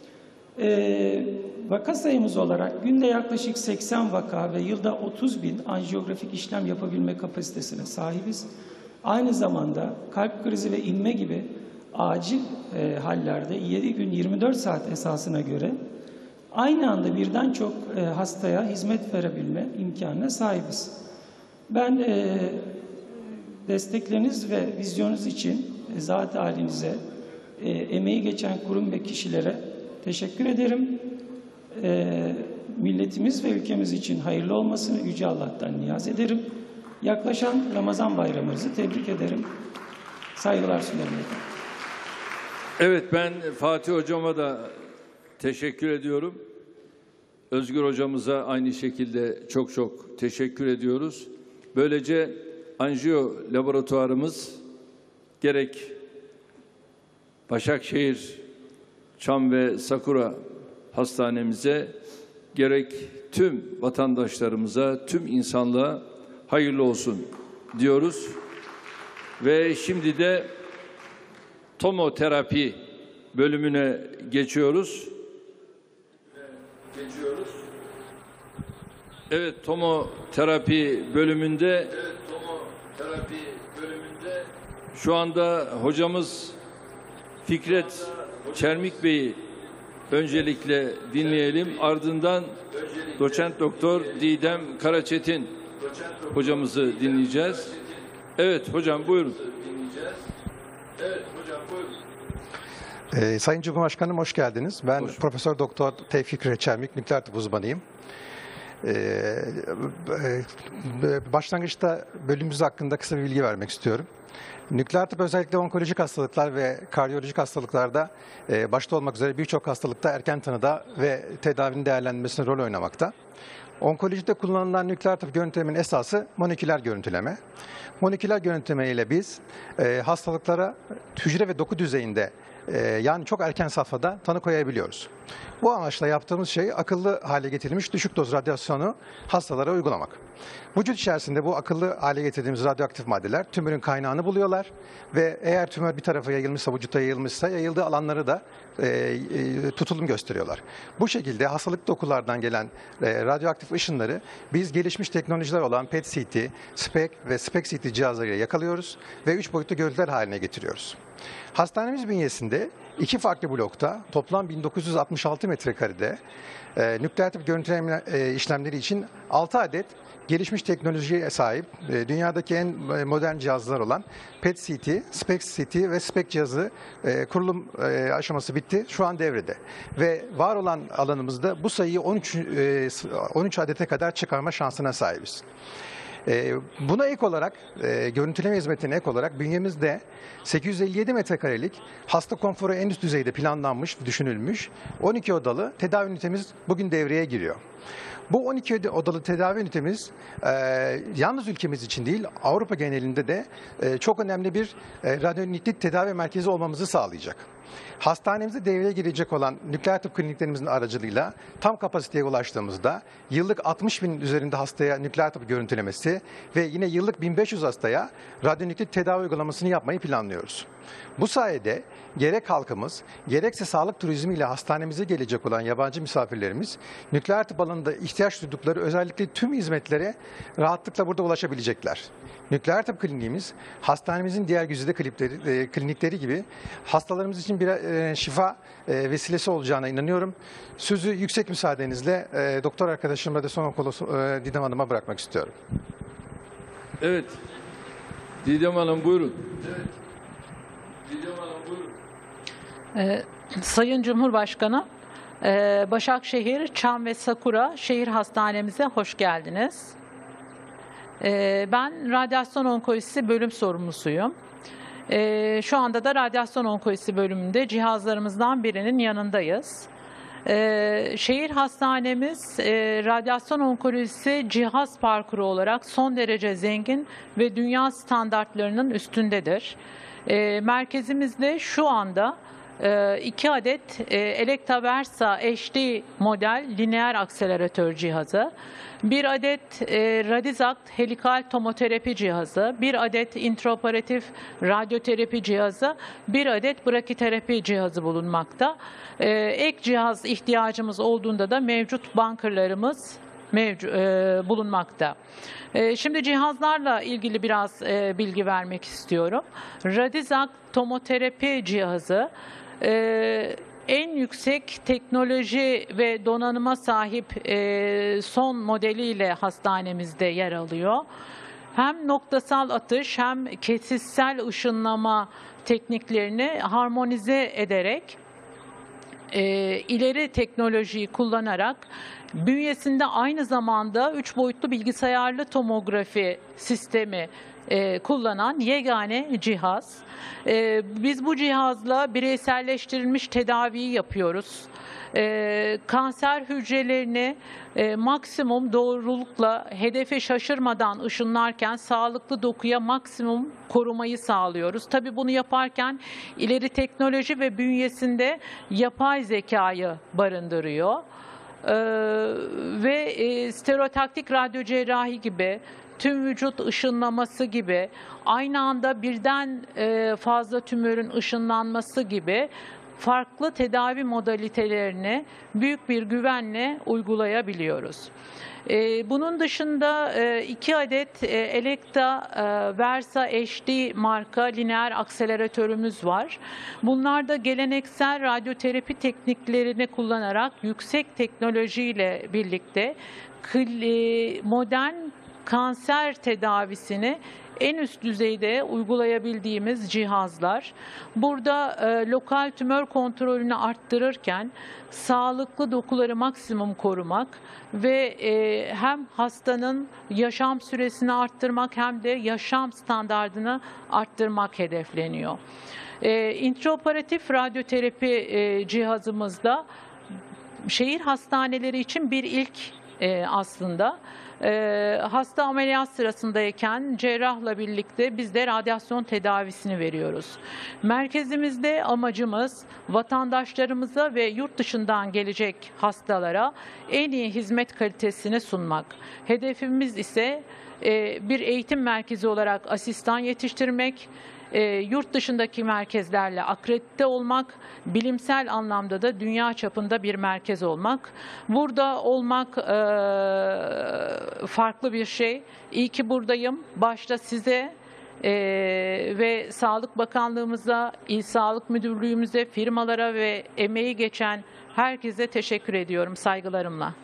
E, vaka sayımız olarak günde yaklaşık seksen vaka ve yılda otuz bin anjiyografik işlem yapabilme kapasitesine sahibiz. Aynı zamanda kalp krizi ve inme gibi acil e, hallerde yedi gün yirmi dört saat esasına göre aynı anda birden çok e, hastaya hizmet verebilme imkanına sahibiz. Ben e, destekleriniz ve vizyonunuz için e, zat halinize, e, emeği geçen kurum ve kişilere teşekkür ederim. E, milletimiz ve ülkemiz için hayırlı olmasını Yüce Allah'tan niyaz ederim. Yaklaşan Ramazan bayramımızı tebrik ederim. Saygılar sunarım. Evet, ben Fatih Hocama da teşekkür ediyorum. Özgür Hocamıza aynı şekilde çok çok teşekkür ediyoruz. Böylece anjiyo laboratuvarımız gerek Başakşehir, Çam ve Sakura hastanemize gerek tüm vatandaşlarımıza, tüm insanlığa hayırlı olsun diyoruz. Ve şimdi de tomoterapi bölümüne geçiyoruz. Geçiyoruz. Evet, tomoterapi bölümünde evet, tomoterapi bölümünde şu anda hocamız Fikret Çermik Bey'i öncelikle dinleyelim. Ardından doçent doktor Didem Karaçetin hocamızı dinleyeceğiz. Evet hocam, buyurun. Evet hocam, buyurun. Ee, Sayın Cumhurbaşkanım, hoş geldiniz. Ben hoş Profesör Doktor Tevfik Reçelmik, nükleer tıp uzmanıyım. Ee, başlangıçta bölümümüz hakkında kısa bir bilgi vermek istiyorum. Nükleer tıp özellikle onkolojik hastalıklar ve kardiyolojik hastalıklarda e, başta olmak üzere birçok hastalıkta erken tanıda ve tedavinin değerlendirmesinde rol oynamakta. Onkolojide kullanılan nükleer tıp görüntülemenin esası moleküler görüntüleme. Moleküler görüntüleme ile biz e, hastalıklara hücre ve doku düzeyinde e, yani çok erken safhada tanı koyabiliyoruz. Bu amaçla yaptığımız şey akıllı hale getirilmiş düşük doz radyasyonu hastalara uygulamak. Vücut içerisinde bu akıllı hale getirdiğimiz radyoaktif maddeler tümörün kaynağını buluyorlar ve eğer tümör bir tarafa yayılmışsa, vücutta yayılmışsa yayıldığı alanları da e, e, tutulum gösteriyorlar. Bu şekilde hastalık dokulardan gelen e, radyoaktif ışınları biz gelişmiş teknolojiler olan P E T C T, SPECT ve SPECT-C T cihazlarıyla yakalıyoruz ve üç boyutlu görüntüler haline getiriyoruz. Hastanemiz bünyesinde iki farklı blokta toplam bin dokuz yüz altmış altı metrekarede e, nükleer tıp görüntüleme e, işlemleri için altı adet gelişmiş teknolojiye sahip e, dünyadaki en modern cihazlar olan P E T C T, SPECT-C T ve SPECT cihazı e, kurulum e, aşaması bitti. Şu an devrede. Ve var olan alanımızda bu sayıyı on üç, e, on üç adete kadar çıkarma şansına sahibiz. E, buna ek olarak, e, görüntüleme hizmetine ek olarak bünyemizde sekiz yüz elli yedi metrekarelik hasta konforu en üst düzeyde planlanmış, düşünülmüş on iki odalı tedavi ünitemiz bugün devreye giriyor. Bu on iki odalı tedavi ünitemiz e, yalnız ülkemiz için değil, Avrupa genelinde de e, çok önemli bir e, radyonüklit tedavi merkezi olmamızı sağlayacak. Hastanemize devreye girecek olan nükleer tıp kliniklerimizin aracılığıyla tam kapasiteye ulaştığımızda yıllık altmış bin üzerinde hastaya nükleer tıp görüntülemesi ve yine yıllık bin beş yüz hastaya radyonüklit tedavi uygulamasını yapmayı planlıyoruz. Bu sayede gerek halkımız, gerekse sağlık turizmiyle hastanemize gelecek olan yabancı misafirlerimiz nükleer tıp alanında ihtiyaç duydukları özellikle tüm hizmetlere rahatlıkla burada ulaşabilecekler. Nükleer tıp kliniğimiz hastanemizin diğer güzide klinikleri, e, klinikleri gibi hastalarımız için bir e, şifa e, vesilesi olacağına inanıyorum. Sözü yüksek müsaadenizle e, doktor arkadaşımla da son okulu e, Didem Hanım'a bırakmak istiyorum. Evet. Didem Hanım buyurun. Evet. Didem Hanım buyurun. Ee, Sayın Cumhurbaşkanı, e, Başakşehir, Çam ve Sakura şehir hastanemize hoş geldiniz. E, ben radyasyon onkolojisi bölüm sorumlusuyum. E, şu anda da radyasyon onkolojisi bölümünde cihazlarımızdan birinin yanındayız. Ee, şehir hastanemiz e, radyasyon onkolojisi cihaz parkuru olarak son derece zengin ve dünya standartlarının üstündedir. E, merkezimizde şu anda e, iki adet e, Elekta Versa H D model lineer akseleratör cihazı, bir adet e, Radixact helikal tomoterapi cihazı, bir adet intraoperatif radyoterapi cihazı, bir adet brakiterapi cihazı bulunmakta. E, ek cihaz ihtiyacımız olduğunda da mevcut bunkerlarımız mevcut, e, bulunmakta. E, şimdi cihazlarla ilgili biraz e, bilgi vermek istiyorum. Radixact tomoterapi cihazı e, en yüksek teknoloji ve donanıma sahip e, son modeliyle hastanemizde yer alıyor. Hem noktasal atış hem kesitsel ışınlama tekniklerini harmonize ederek e, ileri teknolojiyi kullanarak bünyesinde aynı zamanda üç boyutlu bilgisayarlı tomografi sistemi e, kullanan yegane cihaz. E, biz bu cihazla bireyselleştirilmiş tedaviyi yapıyoruz. E, kanser hücrelerini e, maksimum doğrulukla hedefe şaşırmadan ışınlarken sağlıklı dokuya maksimum korumayı sağlıyoruz. Tabii bunu yaparken ileri teknoloji ve bünyesinde yapay zekayı barındırıyor. Ee, ve e, stereotaktik radyo cerrahi gibi, tüm vücut ışınlaması gibi, aynı anda birden e, fazla tümörün ışınlanması gibi farklı tedavi modalitelerini büyük bir güvenle uygulayabiliyoruz. Ee, bunun dışında e, iki adet e, Elekta e, Versa H D marka lineer akseleratörümüz var. Bunlar da geleneksel radyoterapi tekniklerini kullanarak yüksek teknolojiyle birlikte modern kanser tedavisini en üst düzeyde uygulayabildiğimiz cihazlar. Burada e, lokal tümör kontrolünü arttırırken sağlıklı dokuları maksimum korumak ve e, hem hastanın yaşam süresini arttırmak hem de yaşam standardını arttırmak hedefleniyor. E, intraoperatif radyoterapi e, cihazımızda şehir hastaneleri için bir ilk e, aslında. Ee, hasta ameliyat sırasındayken cerrahla birlikte biz de radyasyon tedavisini veriyoruz. Merkezimizde amacımız vatandaşlarımıza ve yurt dışından gelecek hastalara en iyi hizmet kalitesini sunmak. Hedefimiz ise e, bir eğitim merkezi olarak asistan yetiştirmek, E, yurt dışındaki merkezlerle akredite olmak, bilimsel anlamda da dünya çapında bir merkez olmak. Burada olmak e, farklı bir şey. İyi ki buradayım. Başta size e, ve Sağlık Bakanlığımıza, İl Sağlık Müdürlüğümüze, firmalara ve emeği geçen herkese teşekkür ediyorum saygılarımla.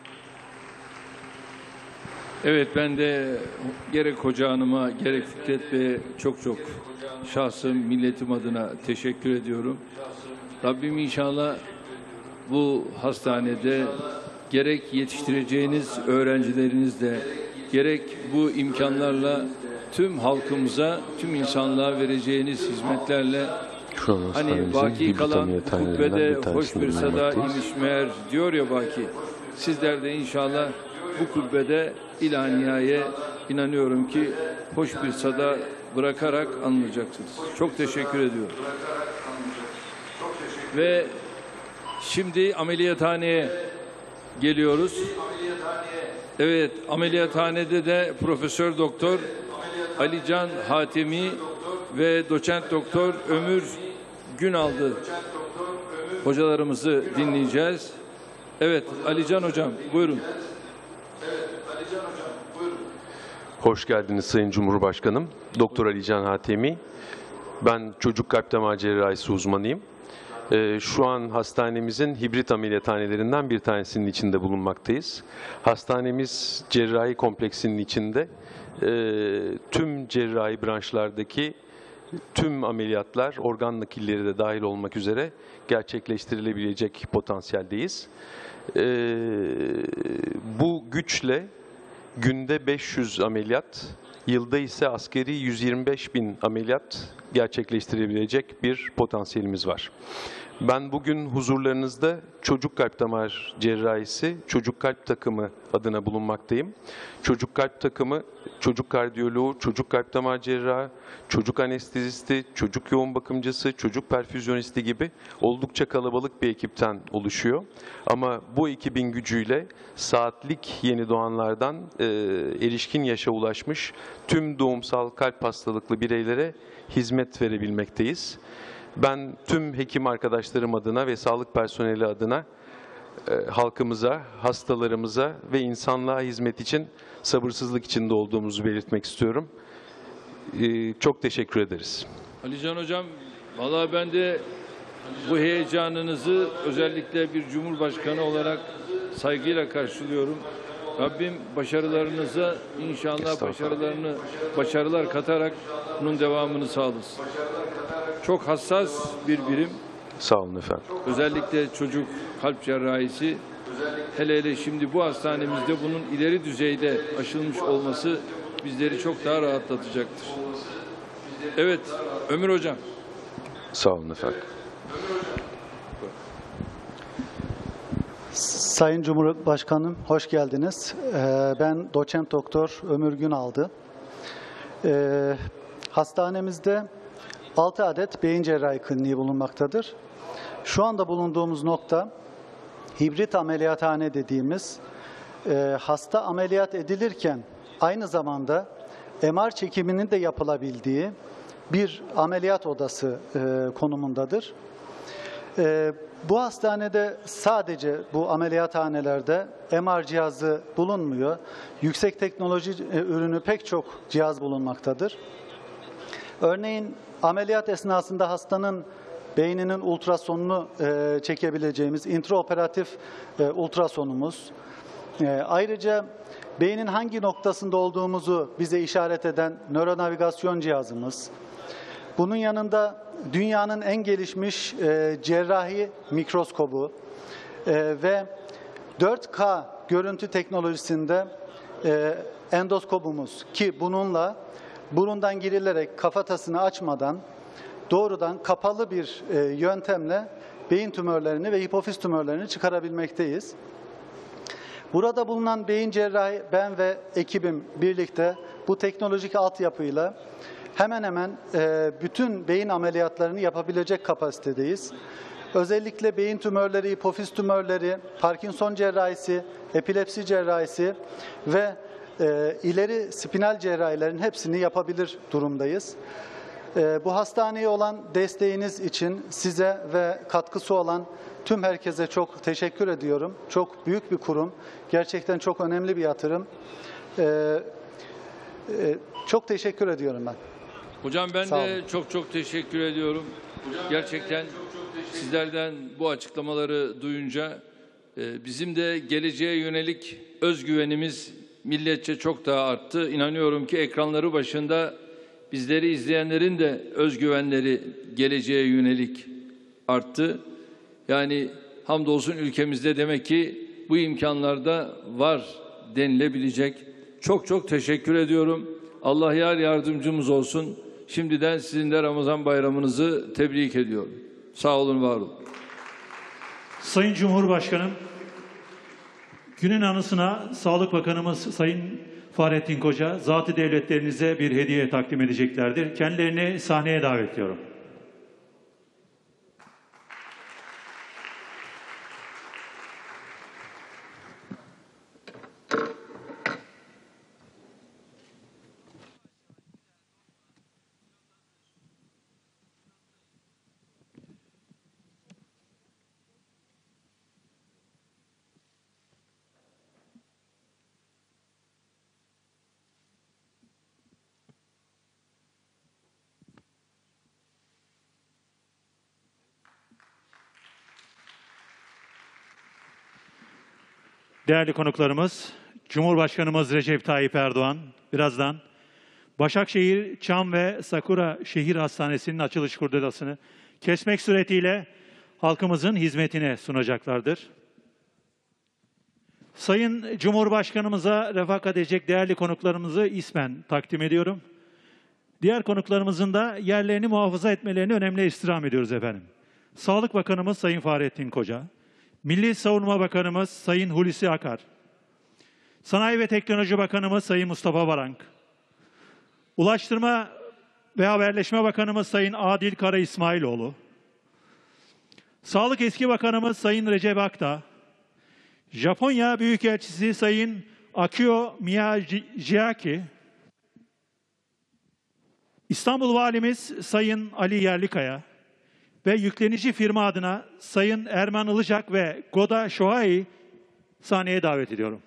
Evet, ben de gerek Hoca Hanım'a gerek Fikret Bey'e çok çok şahsım, milletim adına teşekkür ediyorum. Rabbim inşallah bu hastanede gerek yetiştireceğiniz öğrencilerinizle gerek bu imkanlarla tüm halkımıza, tüm insanlığa vereceğiniz hizmetlerle Şu an hani hastanemizin baki hibrit kalan ameliyathanelerinden kubbede bir hoş tanesinde bir sada bulunmaktayız. imiş meğer diyor ya Baki. Sizler de inşallah bu kubbede ilaniyeye inanıyorum ki hoş bir sada bırakarak anlayacaksınız. Çok teşekkür ediyorum. Ve şimdi ameliyathaneye geliyoruz. Evet, ameliyathanede de Profesör Doktor Alican Hatemi ve Doçent Doktor Ömür Günaldı hocalarımızı dinleyeceğiz. Evet, Alican Hocam, buyurun. Hoş geldiniz Sayın Cumhurbaşkanım. Doktor Alican Hatemi. Ben çocuk kalp damar cerrahisi uzmanıyım. Ee, şu an hastanemizin hibrit ameliyathanelerinden bir tanesinin içinde bulunmaktayız. Hastanemiz cerrahi kompleksinin içinde e, tüm cerrahi branşlardaki tüm ameliyatlar, organ nakilleri de dahil olmak üzere gerçekleştirilebilecek potansiyeldeyiz. Ee, bu güçle günde beş yüz ameliyat, yılda ise askeri yüz yirmi beş bin ameliyat gerçekleştirebilecek bir potansiyelimiz var. Ben bugün huzurlarınızda çocuk kalp damar cerrahisi, çocuk kalp takımı adına bulunmaktayım. Çocuk kalp takımı, çocuk kardiyoloğu, çocuk kalp damar cerrahı, çocuk anestezisti, çocuk yoğun bakımcısı, çocuk perfüzyonisti gibi oldukça kalabalık bir ekipten oluşuyor. Ama bu ekibin gücüyle saatlik yeni doğanlardan e, erişkin yaşa ulaşmış tüm doğumsal kalp hastalıklı bireylere hizmet verebilmekteyiz. Ben tüm hekim arkadaşlarım adına ve sağlık personeli adına e, halkımıza, hastalarımıza ve insanlığa hizmet için sabırsızlık içinde olduğumuzu belirtmek istiyorum. E, çok teşekkür ederiz. Alican Hocam, vallahi ben de bu heyecanınızı özellikle bir Cumhurbaşkanı olarak saygıyla karşılıyorum. Rabbim başarılarınıza inşallah başarılarını başarılar katarak bunun devamını sağlasın. Çok hassas bir birim. Sağ olun efendim. Özellikle çocuk kalp cerrahisi, hele hele şimdi bu hastanemizde bunun ileri düzeyde aşılmış olması bizleri çok daha rahatlatacaktır. Evet, Ömür Hocam. Sağ olun efendim. Sayın Cumhurbaşkanım, hoş geldiniz. Ee, ben Doçent Doktor Ömür Günaldı. Ee, hastanemizde altı adet beyin cerrahi kliniği bulunmaktadır. Şu anda bulunduğumuz nokta hibrit ameliyathane dediğimiz e, hasta ameliyat edilirken aynı zamanda M R çekiminin de yapılabildiği bir ameliyat odası e, konumundadır. E, bu hastanede sadece bu ameliyathanelerde M R cihazı bulunmuyor. Yüksek teknoloji e, ürünü pek çok cihaz bulunmaktadır. Örneğin ameliyat esnasında hastanın beyninin ultrasonunu e, çekebileceğimiz intraoperatif e, ultrasonumuz, e, ayrıca beynin hangi noktasında olduğumuzu bize işaret eden nöronavigasyon cihazımız, bunun yanında dünyanın en gelişmiş e, cerrahi mikroskobu e, ve dört K görüntü teknolojisinde e, endoskopumuz ki bununla burundan girilerek kafatasını açmadan doğrudan kapalı bir e, yöntemle beyin tümörlerini ve hipofiz tümörlerini çıkarabilmekteyiz. Burada bulunan beyin cerrahi ben ve ekibim birlikte bu teknolojik altyapıyla hemen hemen e, bütün beyin ameliyatlarını yapabilecek kapasitedeyiz. Özellikle beyin tümörleri, hipofiz tümörleri, Parkinson cerrahisi, epilepsi cerrahisi ve e, ileri spinal cerrahilerin hepsini yapabilir durumdayız. E, bu hastaneye olan desteğiniz için size ve katkısı olan tüm herkese çok teşekkür ediyorum. Çok büyük bir kurum. Gerçekten çok önemli bir yatırım. E, e, çok teşekkür ediyorum ben. Hocam ben Sağ de olun. çok çok teşekkür ediyorum. Gerçekten sizlerden bu açıklamaları duyunca e, bizim de geleceğe yönelik özgüvenimiz milletçe çok daha arttı. İnanıyorum ki ekranları başında bizleri izleyenlerin de özgüvenleri geleceğe yönelik arttı. Yani hamdolsun ülkemizde demek ki bu imkanlarda var denilebilecek çok çok teşekkür ediyorum. Allah yar yardımcımız olsun. Şimdiden sizin de Ramazan bayramınızı tebrik ediyorum. Sağ olun, var olun. Sayın Cumhurbaşkanım, günün anısına Sağlık Bakanımız Sayın Fahrettin Koca, zat-ı devletlerinize bir hediye takdim edeceklerdir. Kendilerini sahneye davet ediyorum. Değerli konuklarımız, Cumhurbaşkanımız Recep Tayyip Erdoğan birazdan Başakşehir, Çam ve Sakura Şehir Hastanesi'nin açılış kurdelasını kesmek suretiyle halkımızın hizmetine sunacaklardır. Sayın Cumhurbaşkanımıza refakat edecek değerli konuklarımızı ismen takdim ediyorum. Diğer konuklarımızın da yerlerini muhafaza etmelerini önemli istirham ediyoruz efendim. Sağlık Bakanımız Sayın Fahrettin Koca, Milli Savunma Bakanımız Sayın Hulusi Akar, Sanayi ve Teknoloji Bakanımız Sayın Mustafa Varank, Ulaştırma ve Haberleşme Bakanımız Sayın Adil Kara İsmailoğlu, Sağlık Eski Bakanımız Sayın Recep Akta, Japonya Büyükelçisi Sayın Akio Miyazaki, İstanbul Valimiz Sayın Ali Yerlikaya ve yüklenici firma adına Sayın Erman Ilıcak ve Goda Shohei sahneye davet ediyorum.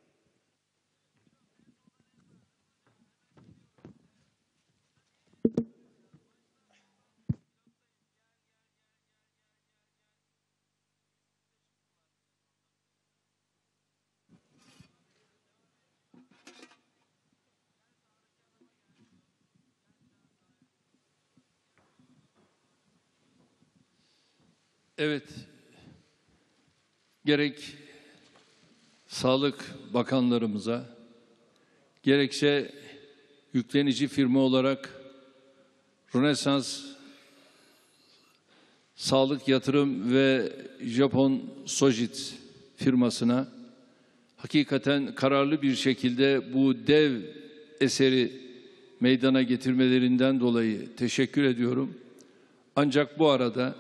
Evet, gerek Sağlık Bakanlarımıza, gerekse yüklenici firma olarak Rönesans Sağlık Yatırım ve Japon Sojitz firmasına hakikaten kararlı bir şekilde bu dev eseri meydana getirmelerinden dolayı teşekkür ediyorum. Ancak bu arada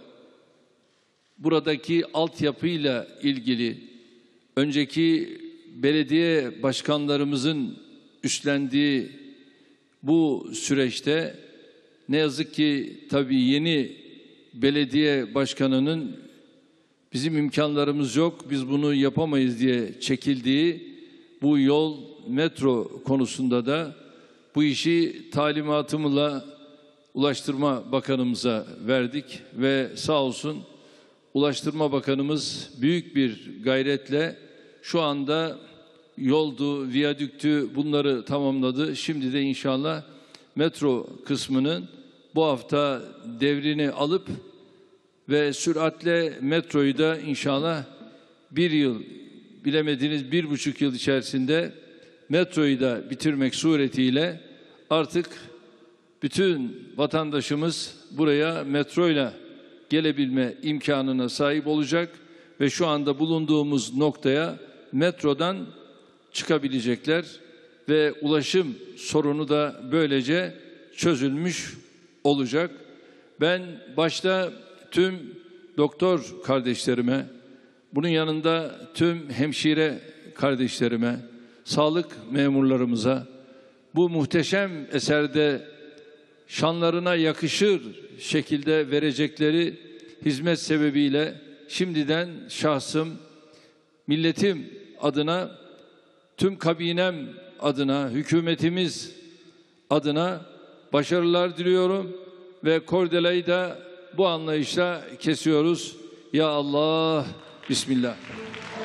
buradaki altyapıyla ilgili önceki belediye başkanlarımızın üstlendiği bu süreçte ne yazık ki tabii yeni belediye başkanının bizim imkanlarımız yok, biz bunu yapamayız diye çekildiği bu yol, metro konusunda da bu işi talimatımla Ulaştırma Bakanımıza verdik ve sağ olsun Ulaştırma Bakanımız büyük bir gayretle şu anda yoldu, viyadüktü bunları tamamladı. Şimdi de inşallah metro kısmının bu hafta devrini alıp ve süratle metroyu da inşallah bir yıl, bilemediğiniz bir buçuk yıl içerisinde metroyu da bitirmek suretiyle artık bütün vatandaşımız buraya metroyla gelebilme imkanına sahip olacak ve şu anda bulunduğumuz noktaya metrodan çıkabilecekler ve ulaşım sorunu da böylece çözülmüş olacak. Ben başta tüm doktor kardeşlerime, bunun yanında tüm hemşire kardeşlerime, sağlık memurlarımıza bu muhteşem eserde şanlarına yakışır şekilde verecekleri hizmet sebebiyle şimdiden şahsım, milletim adına, tüm kabinem adına, hükümetimiz adına başarılar diliyorum ve kordelayı da bu anlayışla kesiyoruz. Ya Allah, Bismillah.